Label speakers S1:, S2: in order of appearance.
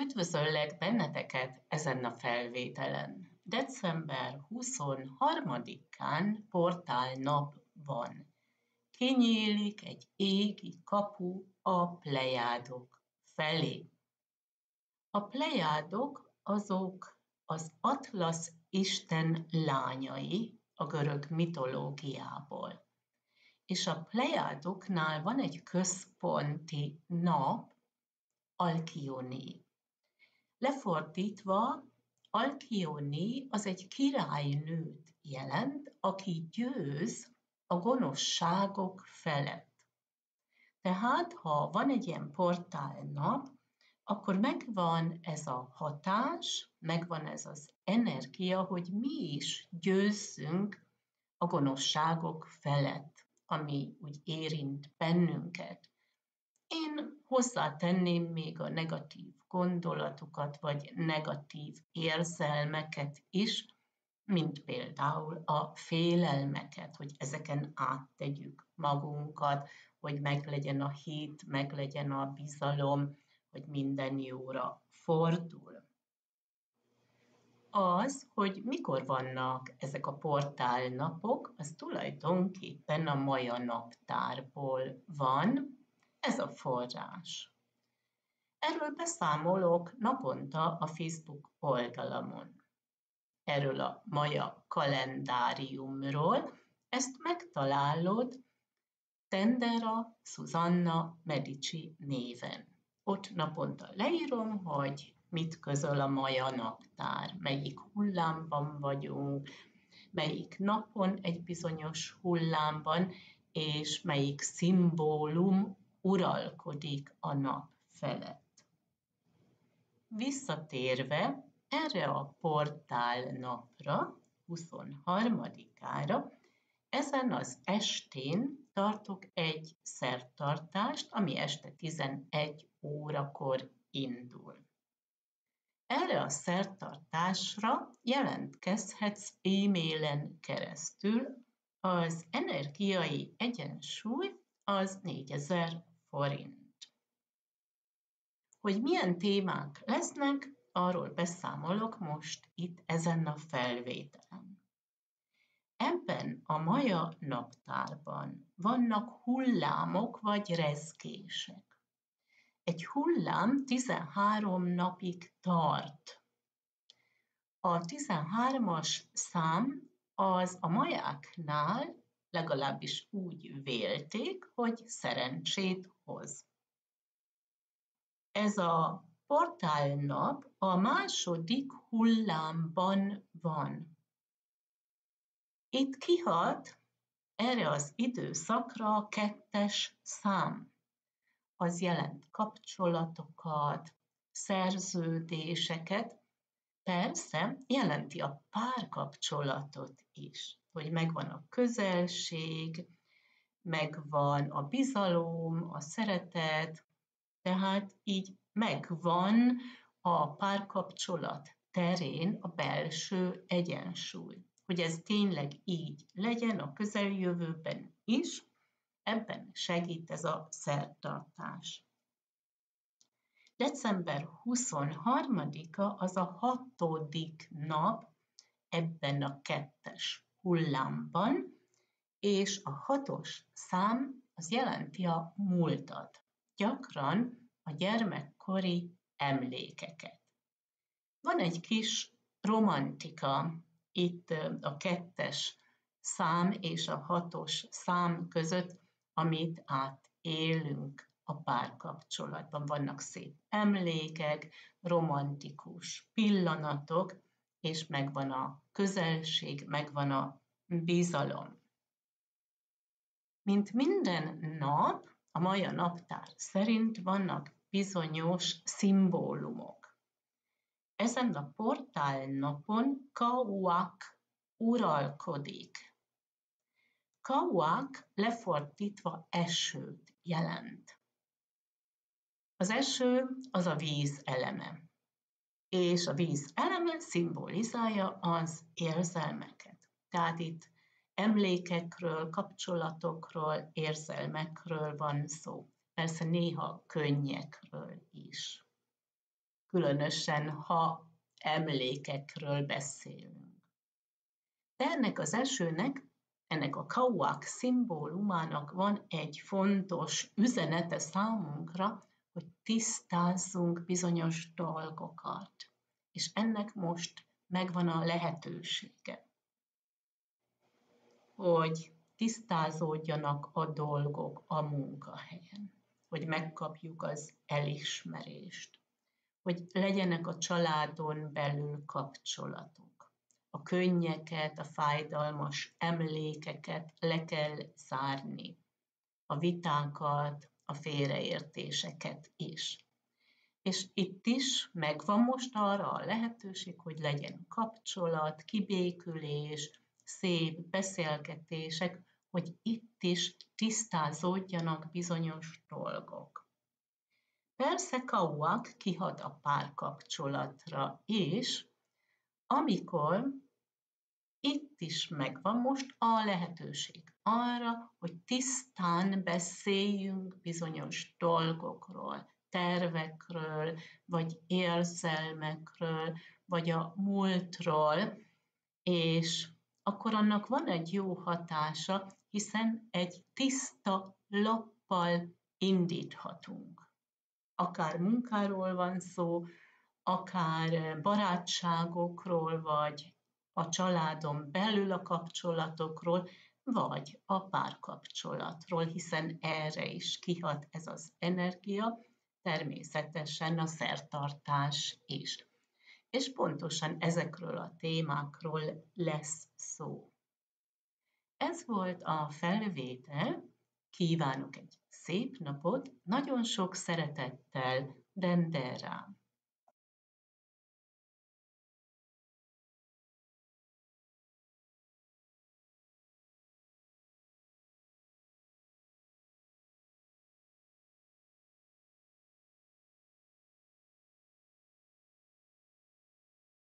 S1: Üdvözöllek benneteket ezen a felvételen. December 23-án portálnap van. Kinyílik egy égi kapu a Plejádok felé. A Plejádok azok az Atlasz isten lányai a görög mitológiából. És a Plejádoknál van egy központi nap, Alkione. Lefordítva, Alkione az egy királynőt jelent, aki győz a gonoszságok felett. Tehát, ha van egy ilyen portálnap, akkor megvan ez a hatás, megvan ez az energia, hogy mi is győzzünk a gonoszságok felett, ami úgy érint bennünket. Én hozzátenném még a negatív gondolatokat, vagy negatív érzelmeket is, mint például a félelmeket, hogy ezeken áttegyük magunkat, hogy meglegyen a hit, meglegyen a bizalom, hogy minden jóra fordul. Az, hogy mikor vannak ezek a portálnapok, az tulajdonképpen a maja naptárból van, ez a forrás. Erről beszámolok naponta a Facebook oldalamon. Erről a maja kalendáriumról, ezt megtalálod Tendera Susanna Medici néven. Ott naponta leírom, hogy mit közöl a maja naptár, melyik hullámban vagyunk, melyik napon egy bizonyos hullámban, és melyik szimbólum uralkodik a nap felett. Visszatérve erre a portál napra, 23-ára, ezen az estén tartok egy szertartást, ami este 11 órakor indul. Erre a szertartásra jelentkezhetsz e-mailen keresztül, az energiai egyensúly az 4000 forint. Hogy milyen témák lesznek, arról beszámolok most itt ezen a felvételen. Ebben a maja naptárban vannak hullámok vagy rezgések. Egy hullám 13 napig tart. A 13-as szám az a majáknál legalábbis úgy vélték, hogy szerencsét hoz. Ez a portálnap a második hullámban van. Itt kihat erre az időszakra a 2-es szám. Az jelent kapcsolatokat, szerződéseket, persze jelenti a párkapcsolatot is, hogy megvan a közelség, megvan a bizalom, a szeretet, tehát így megvan a párkapcsolat terén a belső egyensúly. Hogy ez tényleg így legyen a közeljövőben is, ebben segít ez a szertartás. December 23-a az a 6. nap ebben a 2-es hullámban, és a 6-os szám az jelenti a múltat, gyakran a gyermekkori emlékeket. Van egy kis romantika itt a 2-es szám és a 6-os szám között, amit átélünk a párkapcsolatban. Vannak szép emlékek, romantikus pillanatok, és megvan a közelség, megvan a bizalom. Mint minden nap, a maja naptár szerint vannak bizonyos szimbólumok. Ezen a portálnapon Kauak uralkodik. Kauak lefordítva esőt jelent. Az eső az a víz eleme, és a víz eleme szimbolizálja az érzelmeket. Tehát itt emlékekről, kapcsolatokról, érzelmekről van szó. Persze néha könnyekről is. különösen ha emlékekről beszélünk. De ennek az esőnek, ennek a kauak szimbólumának van egy fontos üzenete számunkra, hogy tisztázzunk bizonyos dolgokat. És ennek most megvan a lehetősége, hogy tisztázódjanak a dolgok a munkahelyen, hogy megkapjuk az elismerést, hogy legyenek a családon belül kapcsolatok. A könnyeket, a fájdalmas emlékeket le kell zárni, a vitákat, a félreértéseket is. És itt is megvan most arra a lehetőség, hogy legyen kapcsolat, kibékülés, szép beszélgetések, hogy itt is tisztázódjanak bizonyos dolgok. Persze kauak kihat a párkapcsolatra is, amikor itt is megvan most a lehetőség arra, hogy tisztán beszéljünk bizonyos dolgokról, tervekről, vagy érzelmekről, vagy a múltról, és akkor annak van egy jó hatása, hiszen egy tiszta lappal indíthatunk. Akár munkáról van szó, akár barátságokról, vagy a családon belül a kapcsolatokról, vagy a párkapcsolatról, hiszen erre is kihat ez az energia, természetesen a szertartás is. És pontosan ezekről a témákról lesz szó. Ez volt a felvétel, kívánok egy szép napot, nagyon sok szeretettel, Dendera.